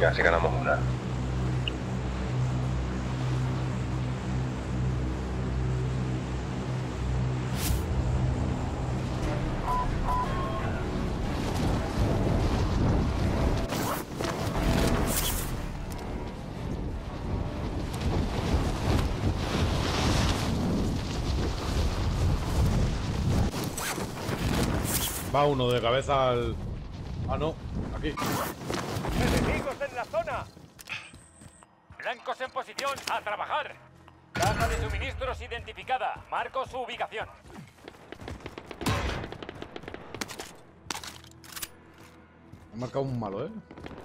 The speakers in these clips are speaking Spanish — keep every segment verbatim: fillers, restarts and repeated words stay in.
Venga, si ganamos una. Va uno de cabeza al... Ah, no, aquí. ¡Enemigos en la zona! Blancos en posición, a trabajar. Caja de suministros identificada. Marco su ubicación. Me ha marcado un malo, ¿eh?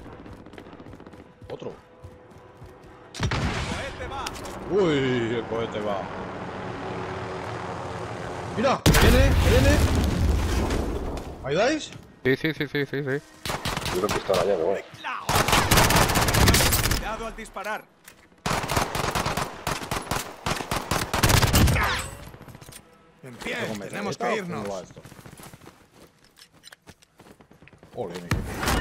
Otro. El cohete va. Uy, el cohete va. Mira, viene, viene. ¿Ahí dais? Sí, sí, sí, sí, sí, sí. Yo creo que está la llave, güey. Cuidado al disparar. En pie, tenemos que irnos. ¿Cómo va esto? Ole, mi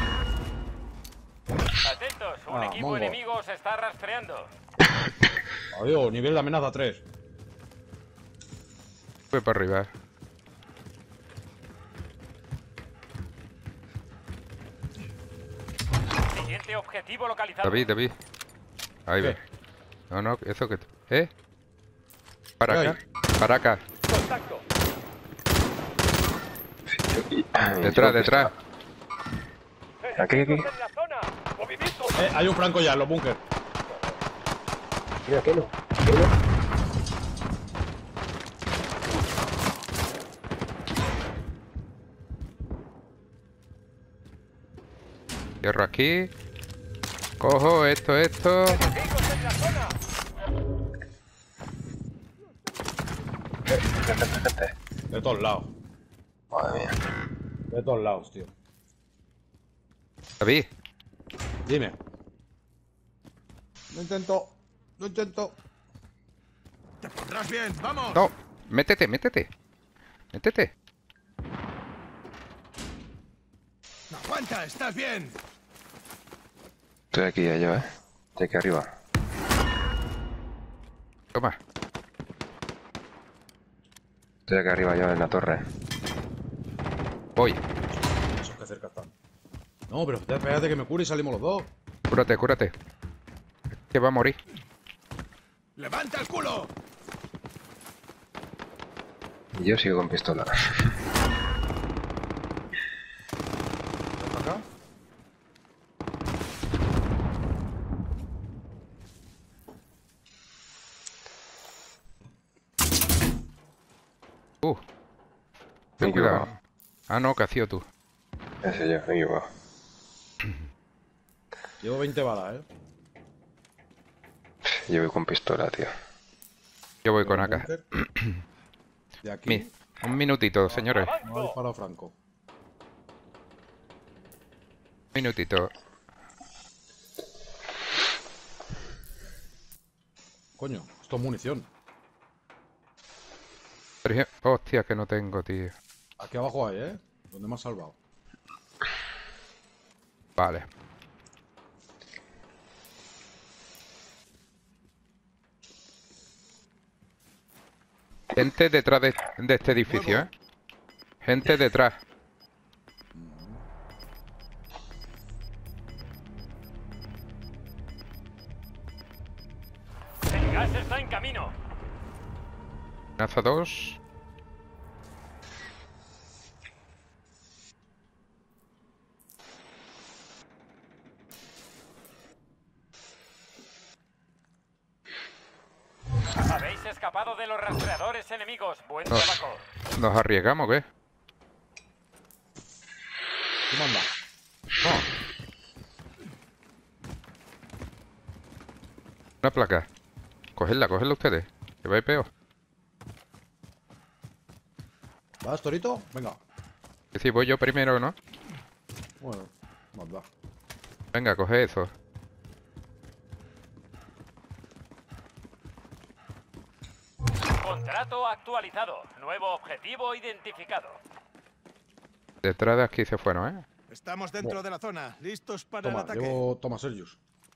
Atentos, un Ah, equipo mongo. enemigo se está rastreando. Adiós, nivel de amenaza tres. Voy para arriba. Siguiente objetivo localizado. David, David. Ahí ¿Qué? ve. No, no, eso que... ¿Eh? Para ¿Qué acá. Para acá. Contacto. Detrás, detrás. Aquí, aquí. Enemigos en la zona. Movimiento. Eh, hay un franco ya en los búnkers. Mira, Kelo. Kelo. Cierro aquí. Cojo esto, esto. Enemigos en la zona. Gente, gente, gente. De todos lados. Madre mía. De todos lados, tío. David. Dime. Lo intento. Lo intento. Te pondrás bien, vamos. No. Métete, métete. Métete. No aguanta, estás bien. Estoy aquí ya yo, eh. Estoy aquí arriba. Toma. Estoy aquí arriba yo en la torre. Voy. Eso que cerca están. No, pero espérate que me cure y salimos los dos. Cúrate, cúrate. Que va a morir. Levanta el culo. Y yo sigo con pistola. ¿Para acá? Uh. Me Ten he cuidado. equivocado. Ah, no, que has sido tú. Ese yo, me he equivocado. Llevo veinte balas, eh. Yo voy con pistola, tío. Yo voy con Los acá. búnkers. De aquí. Mi, un minutito, señores. No ha disparado Franco. Un minutito. Coño, esto es munición. Por ejemplo, hostia, que no tengo, tío. Aquí abajo hay, ¿eh? ¿Dónde me has salvado? Vale. Gente detrás de, de este edificio, ¿eh? Gente detrás. El gas está en camino. Amenaza dos. Habéis escapado de los rastreadores enemigos. Buen No. trabajo. ¿Nos arriesgamos o qué? ¿Qué manda? No. Una placa. Cogedla, cogedla ustedes. Que vais peor. ¿Vas, Torito? Venga. Que si voy yo primero, ¿no? Bueno, más da. Venga, coge eso. Contrato actualizado. Nuevo objetivo identificado. Detrás de aquí se fueron, ¿eh? Estamos dentro de la zona, listos para Toma, el ataque. llevo... Toma, Sergius.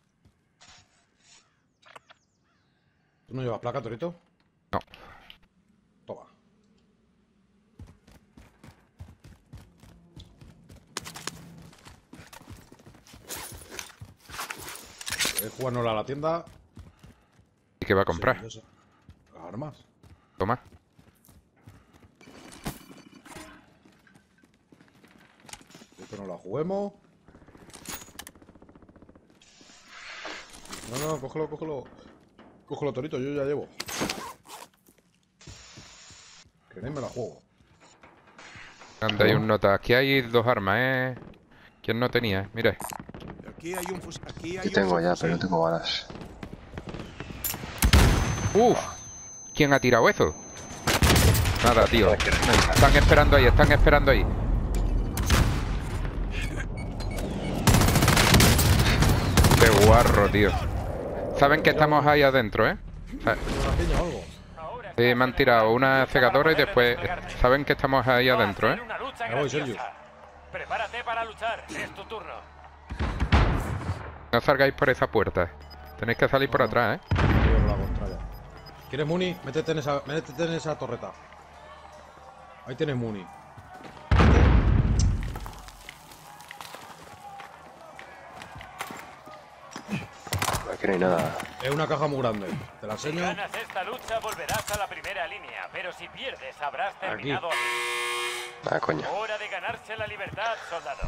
¿Tú no llevas placa, Torito? No. Toma. ¿Quieres jugárnosla a la tienda? ¿Y qué va a comprar? Sí, eso. Las armas. Toma. Esto no la juguemos. No, no, cógelo, cógelo. Cógelo, Torito, yo ya llevo. ¿Queréis? Me la juego. Anda, hay un nota. Aquí hay dos armas, ¿eh? ¿Quién no tenía? Mira. Aquí hay un fus... Aquí hay Yo un tengo ya, subfusil. pero no tengo balas. ¡Uf! ¿Quién ha tirado eso? Nada, tío. Están esperando ahí, están esperando ahí. Qué guarro, tío. Saben que estamos ahí adentro, ¿eh? Sa- ¿Una piña o algo? Ahora Sí, estás me han en tirado el una sitio cegadora y para poder después desplegarte. saben que estamos ahí Va a adentro, ser ¿eh? una lucha Me voy, grandiosa. Sergius. Prepárate para luchar. Es tu turno. No salgáis por esa puerta. Tenéis que salir por No, no. atrás, ¿eh? Yo por la contraria. ¿Quieres Muni? Métete en esa, métete en esa torreta. Ahí tienes Muni. Aquí no hay nada. Es una caja muy grande. Te la Si enseño. ganas esta lucha, volverás a la primera línea. Pero si pierdes, habrás terminado aquí. Ah, coño. Hora de ganarse la libertad, soldado.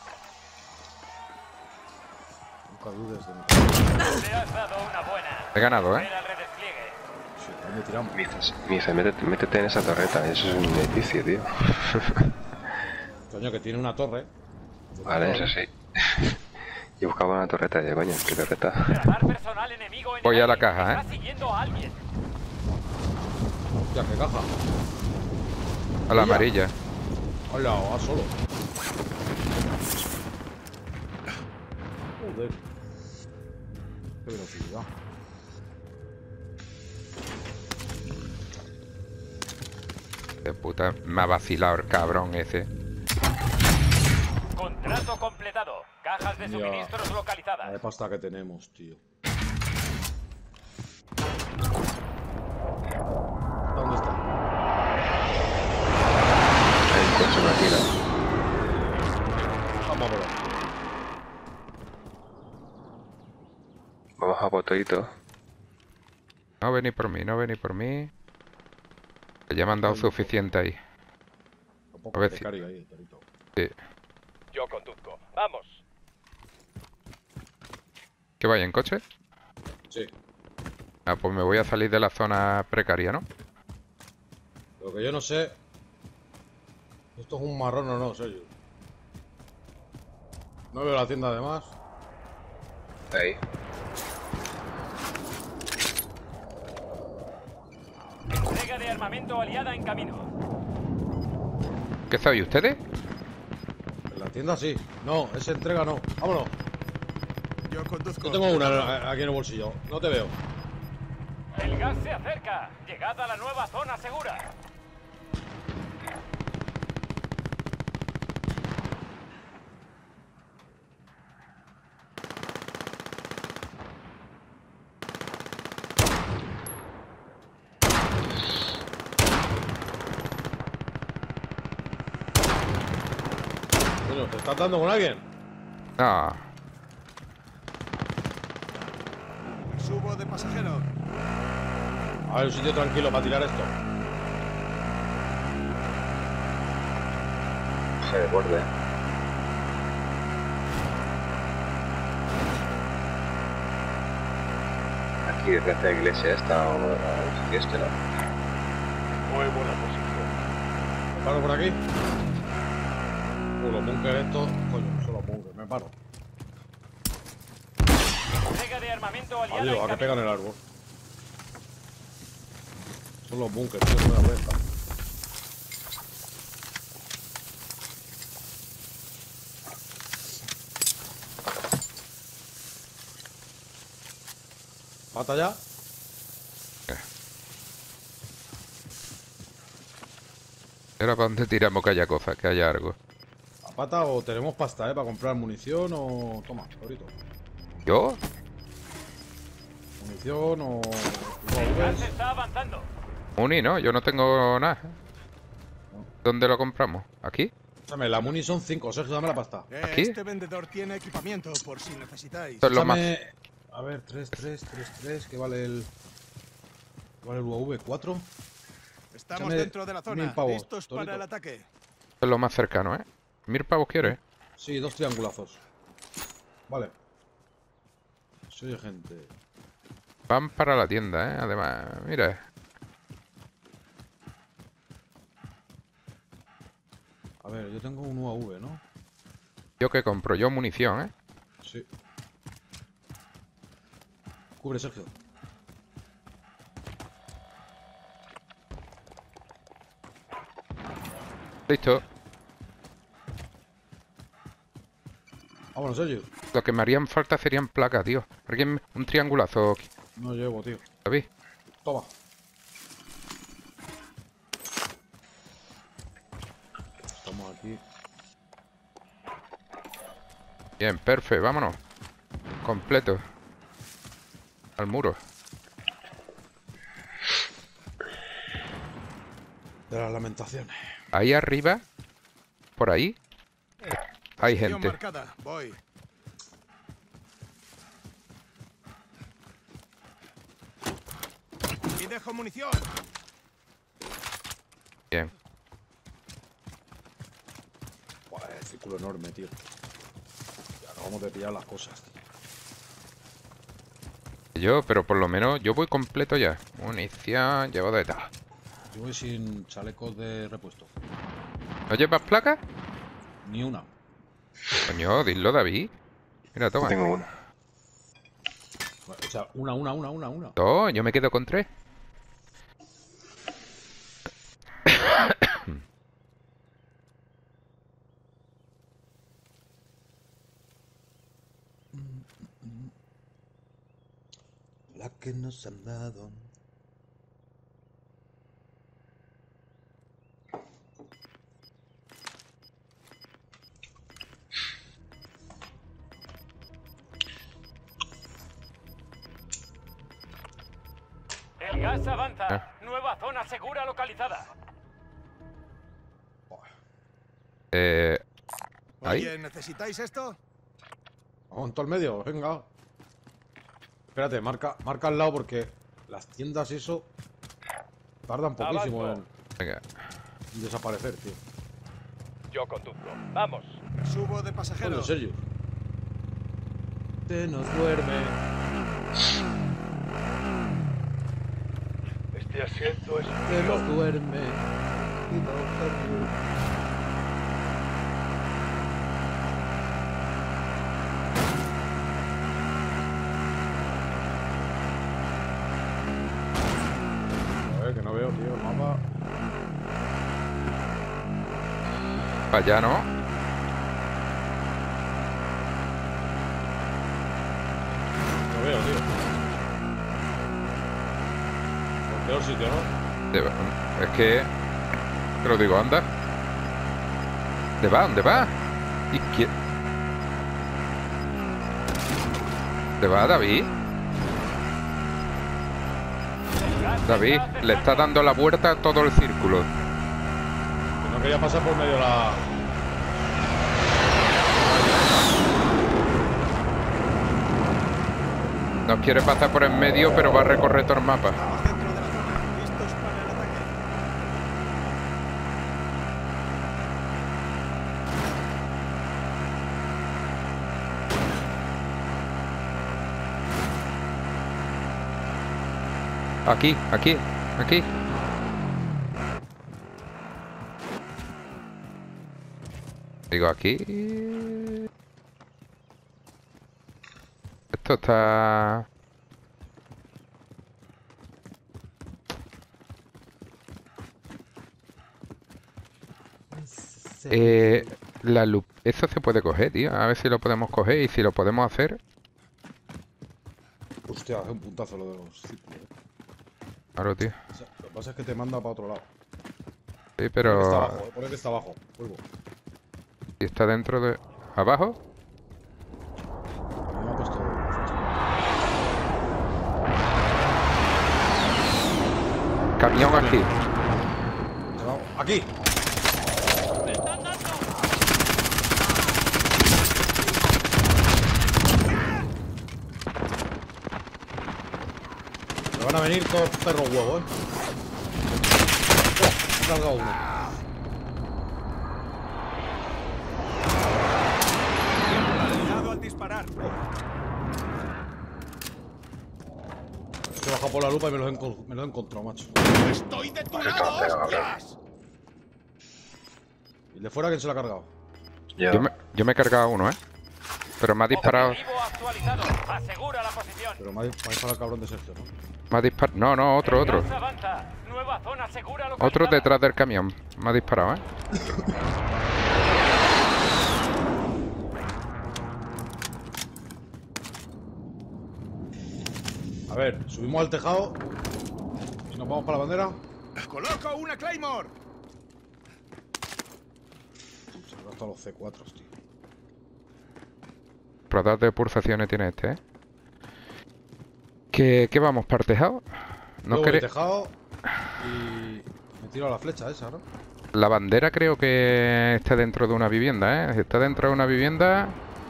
Nunca dudes de mí. Te has dado una buena. He ganado, ¿eh? Espera el redespliegue. Sí, ¿dónde tiramos? Me dices, me dice, métete, métete en esa torreta. Eso es un edificio, tío. Coño, que tiene una torre. Vale, eso sí. Yo buscaba una torreta y yo, coño, ¿qué torreta? Radar personal enemigo en Voy el a la aire. caja, ¿eh? Está siguiendo a alguien. Hostia, qué caja. A la Ella. amarilla. Hola, va solo. Joder. Qué velocidad. De puta, me ha vacilado el cabrón ese. Contrato completado. Cajas de Ya. suministros La localizadas. de pasta que tenemos, tío. ¿Dónde está? El coche me tira. Vamos a ver. Vamos a botellito. No venís por mí, no venís por mí. Que ya me han dado suficiente ahí. Tampoco A ver te si- carga ahí, Torito. Sí. Yo conduzco. Vamos. ¿Que vaya en coche? Sí. Ah, pues me voy a salir de la zona precaria, ¿no? Lo que yo no sé. ¿Esto es un marrón o no, Sergio? No veo la tienda además. Ahí. Entrega de armamento aliada en camino. ¿Qué sois ustedes? En la tienda sí. No, esa entrega no. Vámonos. Yo conduzco. Yo tengo una aquí en el bolsillo. No te veo. El gas se acerca. Llegad a la nueva zona segura. Bueno, ¿te estás dando con alguien? No. Me subo de pasajero. A ver, un sitio tranquilo para tirar esto. Se de borde. Aquí desde la iglesia esta o el sitio este, ¿no? Muy buena posición. ¿Me paro por aquí? Uh, los bunkers estos. Coño, son los bunkers. Me paro. Entrega de armamento aliada Adiós, en a que camino. pegan el árbol. Son los bunkers, tío, no me da vuelta. ¿Pata ya? ¿Y ahora para dónde tiramos que haya cosas, que haya algo? Pata, o tenemos pasta, ¿eh? Para comprar munición o... Toma, ahorita. ¿Yo? Munición o... El gas Pues, está avanzando. Muni, no, yo no tengo nada. ¿Dónde lo compramos? ¿Aquí? Escúchame, la muni son cinco. Sergio, dame la pasta. Eh, ¿Aquí? Este vendedor tiene equipamiento por si necesitáis. Esto es lo más... Escúchame... A ver, tres, tres, tres, tres. ¿Qué vale el... ¿Qué vale el U A V? ¿cuatro? Estamos échame dentro de la mil zona, pavos, listos Torito. para el ataque. Esto es lo más cercano, ¿eh? ¿Mil pavos quieres? Sí, dos triangulazos. Vale. Se oye gente. Van para la tienda, ¿eh? Además, mira. A ver, yo tengo un U A V, ¿no? ¿Yo qué compro? Yo munición, ¿eh? Sí. Cubre, Sergio. Listo. Vámonos, Sergio. Lo que me harían falta serían placas, tío. ¿Alguien? Un triangulazo, No llevo, tío. David. Toma. Estamos aquí. Bien, perfecto, vámonos. Completo. Al muro. De las lamentaciones. Ahí arriba, por ahí, hay Posición gente. marcada, voy. Y dejo munición. Bien. Buah, el círculo enorme, tío. Ya acabamos de pillar las cosas, tío. Yo, pero por lo menos yo voy completo ya. Munición, llevo de tal. Yo voy sin chalecos de repuesto. ¿No llevas placas? Ni una. Coño, dilo, David. Mira, toma. Tengo uno. O sea, una, una, una, una, una. No, yo me quedo con tres. La que nos han dado. El gas avanza. Ah. Nueva zona segura localizada. Eh... ¿Ahí? Oye, ¿necesitáis esto? Vamos en todo el medio, venga. Espérate, marca, marca al lado porque las tiendas eso tardan poquísimo en, Avanzo. Venga. en desaparecer, tío. Yo conduzco. Vamos. Me subo de Coño, pasajero. Sergio. Te nos duerme. Este asiento es Te nos duerme. Y no te- A ver, que no veo, tío, el mapa. Para allá, ¿no? No veo, tío. Por peor sitio, ¿no? De- Es que... Te lo digo, anda. ¿Dónde va? ¿Dónde va? Izquier- ¿Dónde va, David? David, le está dando la vuelta a todo el círculo. Que no quería pasar por medio de la... No quiere pasar por en medio, pero va a recorrer todo el mapa. Estamos dentro de la zona, listos para el ataque. Aquí, aquí, aquí. Digo, aquí. Esto está... Eh, la lup... Eso se puede coger, tío. A ver si lo podemos coger y si lo podemos hacer. Hostia, hace un puntazo lo de los círculos. ¿eh? Claro, tío. O sea, lo que pasa es que te manda para otro lado. Sí, Pone que está pero... abajo, eh, pone que está abajo. Vuelvo. Y está dentro de... ¿Abajo? Me ha puesto... Camión aquí. ¡Aquí! Me van a venir todos perros huevos, ¿eh? Oh, me he cargado uno. Cuidado al disparar. He bajado por la lupa y me los he, me los he encontrado, macho. ¡Estoy de tu Pues está lado, pegado, hostias! ¿Y el de fuera quién se lo ha cargado? Yo. Yo me, yo me he cargado uno, ¿eh? Pero me ha disparado... Objetivo actualizado. Asegura la posición. Pero me ha, me ha disparado el cabrón de Sergio, ¿no? Me ha disparado... No, no, otro, otro. El gas avanza. Nueva zona segura localizada. Otro detrás del camión. Me ha disparado, ¿eh? A ver, subimos al tejado y nos vamos para la bandera. ¡Coloco una Claymore! Se han gastado los C cuatro, tío. Radar de pulsaciones tiene este, ¿eh? ¿Qué, qué vamos? ¿Para el tejado? ¿No Luego el quere- tejado y me tiro a la flecha esa, ¿no? La bandera creo que está dentro de una vivienda, ¿eh? Está dentro de una vivienda...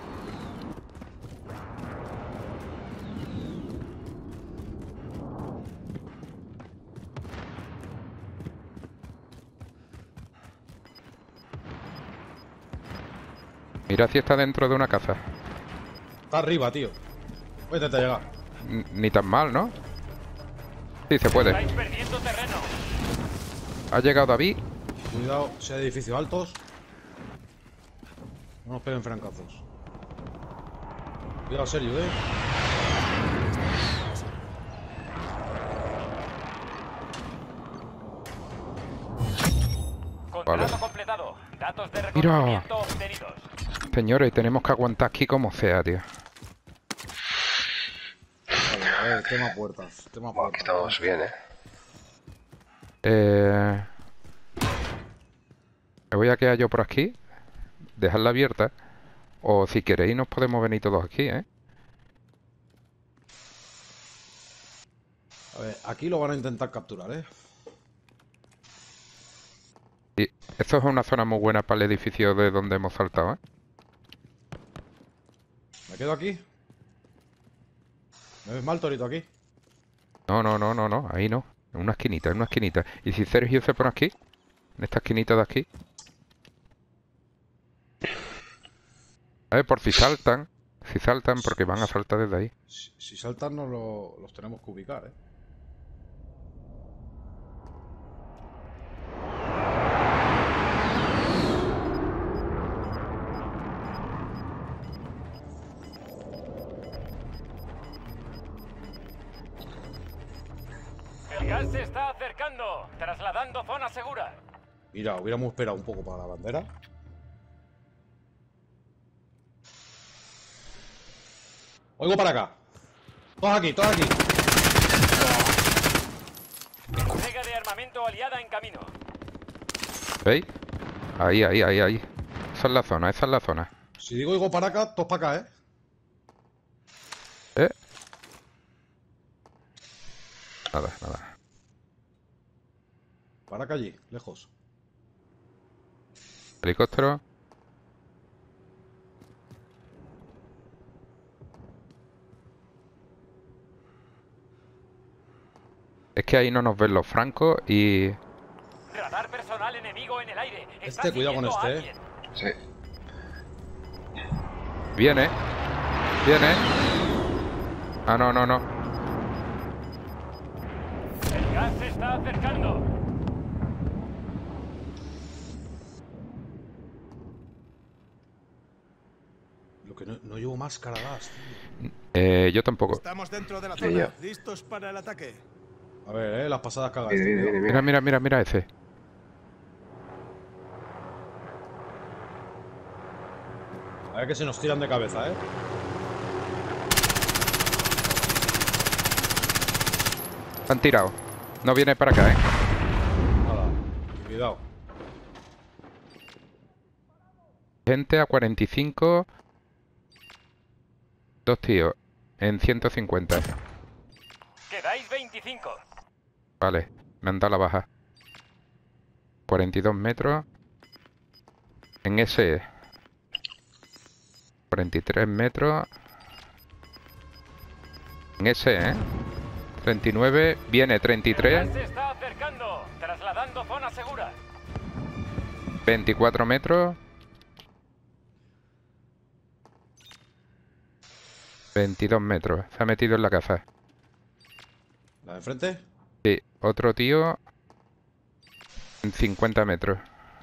Mira si está dentro de una casa. Está arriba, tío. Voy a intentar llegar. N- Ni tan mal, ¿no? Sí, se puede. Estáis perdiendo terreno. Ha llegado David. Cuidado, si hay edificios altos. No nos peguen francazos. Cuidado, serio, eh. Contrato Vale. completado. Datos de Mira. reconocimiento obtenidos. Señores, tenemos que aguantar aquí como sea, tío. Vale, a ver, tema puertas. Tema Bueno, aquí puertas. estamos bien, ¿eh? Eh... Me voy a quedar yo por aquí. Dejarla abierta. O si queréis nos podemos venir todos aquí, ¿eh? A ver, aquí lo van a intentar capturar, eh. Y esto es una zona muy buena para el edificio de donde hemos saltado, ¿eh? ¿Me quedo aquí? ¿Me ves mal, Torito, aquí? No, no, no, no, no. Ahí no. En una esquinita, en una esquinita. ¿Y si Sergio se pone aquí? En esta esquinita de aquí. A ver, por si saltan. Si saltan, porque van a saltar desde ahí. Si, si saltan, nos lo- los tenemos que ubicar, eh. El gas se está acercando. Trasladando zona segura. Mira, hubiéramos esperado un poco para la bandera. Oigo para acá. Todos aquí, todos aquí. Entrega de armamento aliada en camino. ¿Veis? Ahí, ahí, ahí, ahí. Esa es la zona, esa es la zona. Si digo oigo para acá, todos para acá, eh. ¿Eh? Nada, nada. Para acá allí, lejos. Helicóptero. Es que ahí no nos ven los francos y... Radar personal enemigo en el aire. Está Este, cuidado con siguiendo a este, eh. alguien. Sí. Viene. Viene. Ah, no, no, no. El gas se está acercando. Lo que no, no llevo máscara gas, tío. Eh, yo tampoco. Estamos dentro de la Sí, zona. ya. Listos para el ataque. A ver, eh, las pasadas cagas. Viene, viene, viene, Mira, viene. mira, mira, mira ese. A ver que se nos tiran de cabeza, eh. Han tirado. No viene para acá, ¿eh? Nada, cuidado. Gente a cuarenta y cinco. Dos tíos en ciento cincuenta. Quedáis veinticinco. Vale, me han dado la baja. cuarenta y dos metros. En ese. cuarenta y tres metros. En ese, ¿eh? treinta y nueve. Viene treinta y El tres. gas se está acercando. Trasladando zona segura. veinticuatro metros. veintidós metros. Se ha metido en la casa. ¿La de enfrente? Sí, otro tío en cincuenta metros.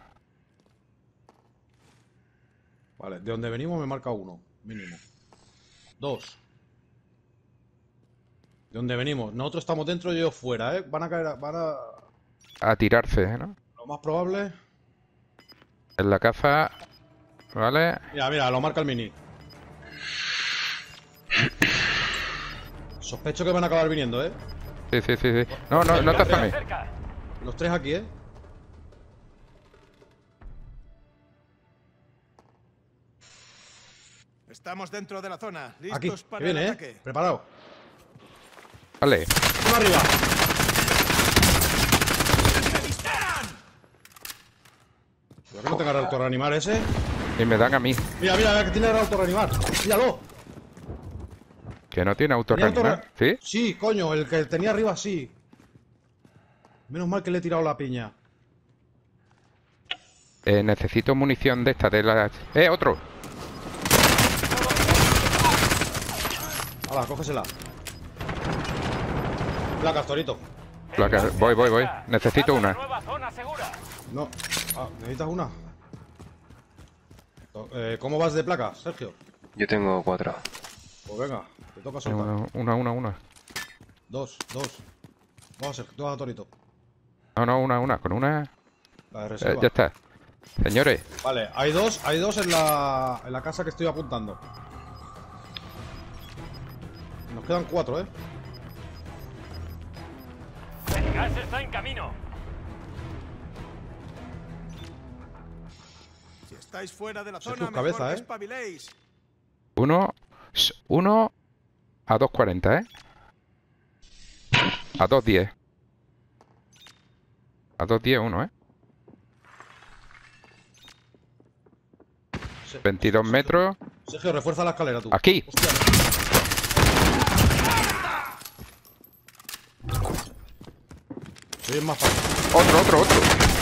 Vale, de donde venimos me marca uno, mínimo. Dos. De donde venimos. Nosotros estamos dentro y ellos fuera, ¿eh? Van a caer, a- van a... A tirarse, ¿no? Lo más probable... En la caza. Vale. Mira, mira, lo marca el mini. Sospecho que van a acabar viniendo, ¿eh? Sí, sí, sí, sí. No, no, no te Se afanes. acerca. Los tres aquí, ¿eh? Estamos dentro de la zona. Listos Aquí, para que viene, el ¿eh? ataque. Preparado. Vale. Uno arriba. Cuidado que no tenga el autorreanimar ese. Y me dan a mí. Mira, mira, mira, que tiene el autorreanimar. Míralo. Que no tiene ¿Tenía autorreanimar. autorre- ¿Sí? Sí, coño, el que tenía arriba sí. Menos mal que le he tirado la piña. Eh, necesito munición de esta, de las... ¡Eh, otro! Hala, cógesela. Placas, Torito. Placa- Voy, voy, voy. Necesito una. Nueva zona segura. No. Ah, ¿necesitas una? Eh, ¿Cómo vas de placas, Sergio? Yo tengo cuatro. Pues venga, te toca soltar. Una, una, una, una. Dos, dos. Vamos a Sergio, tú vas a Torito. No, no, una, una. Con una... La de Eh, reserva. ya está. Señores, Vale, hay dos, hay dos en la, en la casa que estoy apuntando. Nos quedan cuatro, ¿eh? El gas está en camino. Si estáis fuera de la Sergio, zona, mejor cabeza, que ¿eh? espabiléis. uno... s- Uno... A dos cuarenta, ¿eh? A dos diez. A dos diez uno, ¿eh? Se- veintidós metros. Sergio, refuerza la escalera tú. Aquí. Hostia. Sí, es más fácil. Otro, otro, otro.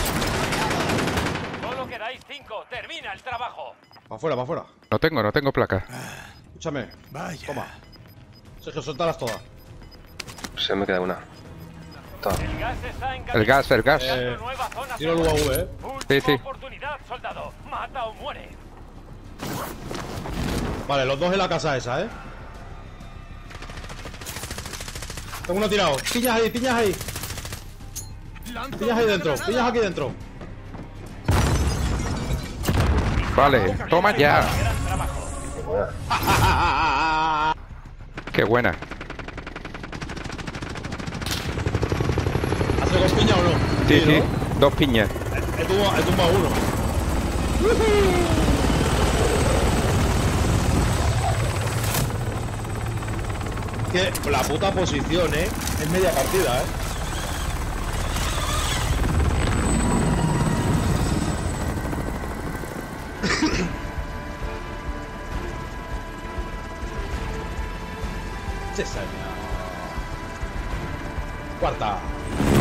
Solo quedáis cinco. Termina el trabajo. Pa' afuera, pa' afuera. No tengo, no tengo placa. Escúchame. Vaya. Toma. Sergio, suéltalas todas. Se me queda una. Toma. El gas está en camino. El gas, el gas. Eh, Nueva zona Tiro el U segura. A V, ¿eh? Última Sí, sí. oportunidad, soldado. Mata o muere. Vale, los dos en la casa esa, ¿eh? Tengo uno tirado. Piñas ahí, piñas ahí. Lanzo Piñas ahí una dentro, granada. piñas aquí dentro. Vale, toma ya. Gran trabajo. Qué buena. ¿Hace dos piñas o no? Sí, sí. ¿no? Dos piñas. He tumbado, he tumbado uno. Que la puta posición, ¿eh? Es media partida, ¿eh? Sí, señor. Cuarta.